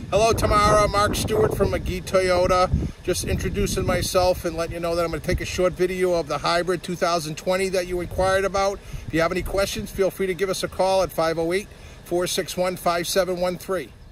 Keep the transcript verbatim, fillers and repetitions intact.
Hello, Tamara. Mark Stewart from McGee Toyota. Just introducing myself and letting you know that I'm going to take a short video of the hybrid two thousand twenty that you inquired about. If you have any questions, feel free to give us a call at five oh eight, four six one, five seven one three.